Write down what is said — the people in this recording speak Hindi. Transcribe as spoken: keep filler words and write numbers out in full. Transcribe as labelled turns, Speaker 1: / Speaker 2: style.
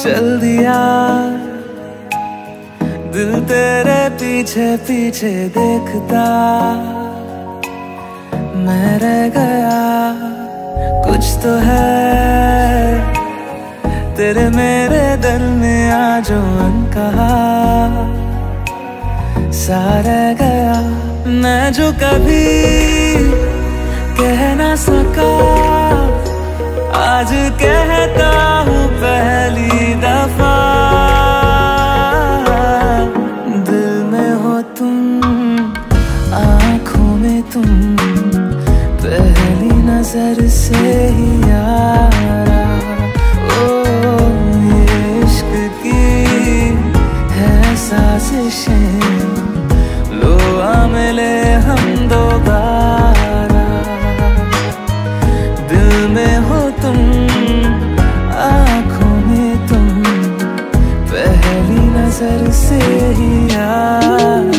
Speaker 1: चल दिया दिल तेरे पीछे पीछे देखता, मैं रह गया कुछ तो है तेरे मेरे दरमियां जो अनकहा सा रह गया। मैं जो कभी कह ना सका आज कहता हूँ पहली दफा, दिल में हो तुम आँखों में तुम पहली नजर से ही यारा। ओ ये इश्क की है साजिशें, लो आ मिले हम दोबारा। दिल में हो तुम आँखों में तुम पहली नजर से ही यार।